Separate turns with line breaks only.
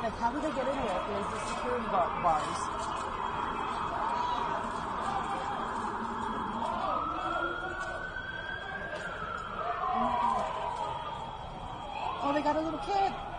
Like, how do they get in here? There's the security bars. Oh, they got a little kid.